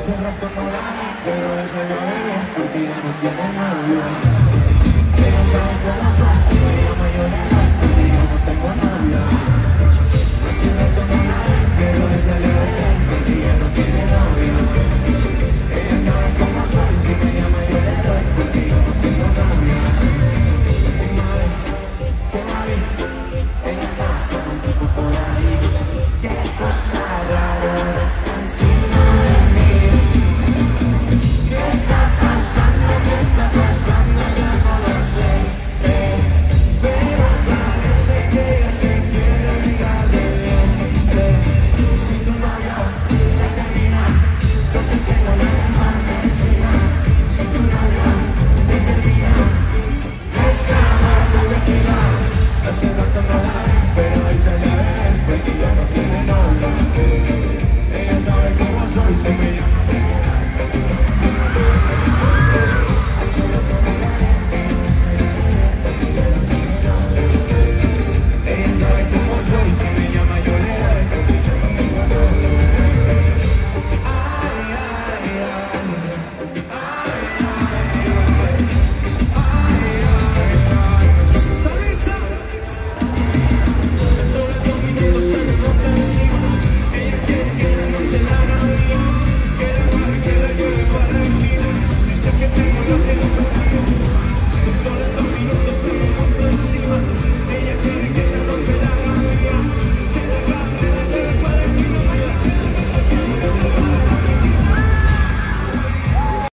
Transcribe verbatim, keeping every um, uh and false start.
hace rato no la vi, pero ella lo ve bien porque ya no tiene novio. Ella sabe cómo son, si me llama yo le